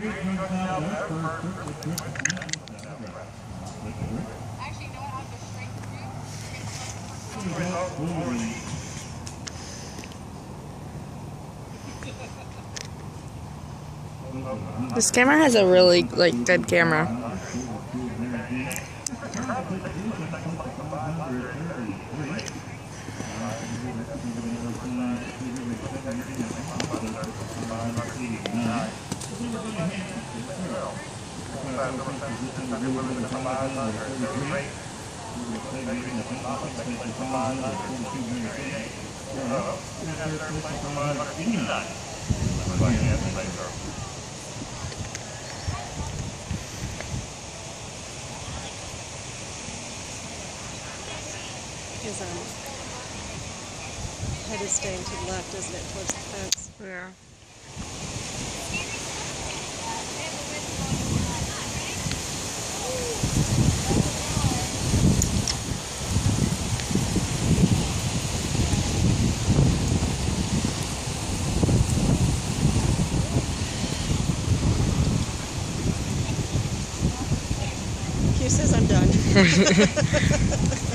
Actually, no, I'll go straight through. This camera has a really good camera. His head is staying to the left, isn't it, towards the fence? Yeah. Q says I'm done.